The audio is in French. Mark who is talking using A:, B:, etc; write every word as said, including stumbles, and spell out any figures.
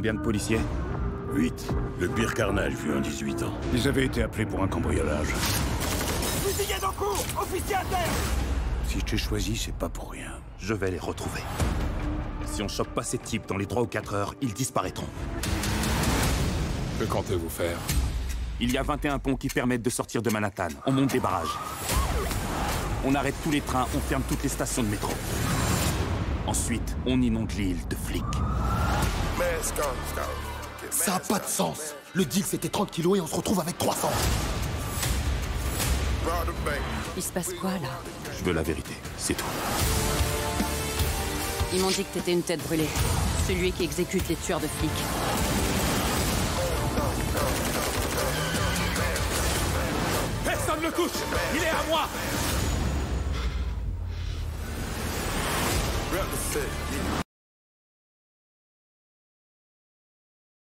A: Combien de policiers?
B: Huit. Le pire carnage vu en dix-huit ans.
C: Ils avaient été appelés pour un cambriolage.
D: Fusillade en cours! Officier à terre!
C: Si je t'ai choisi, c'est pas pour rien.
A: Je vais les retrouver. Si on chope pas ces types dans les trois ou quatre heures, ils disparaîtront.
E: Que comptez-vous faire?
A: Il y a vingt et un ponts qui permettent de sortir de Manhattan. On monte des barrages. On arrête tous les trains, on ferme toutes les stations de métro. Ensuite, on inonde l'île de flics.
F: Ça a pas de sens. Le deal, c'était trente kilos et on se retrouve avec trois cents.
G: Il se passe quoi, là?
A: Je veux la vérité, c'est tout.
G: Ils m'ont dit que t'étais une tête brûlée. Celui qui exécute les tueurs de flics.
D: Personne ne le touche! Il est à moi!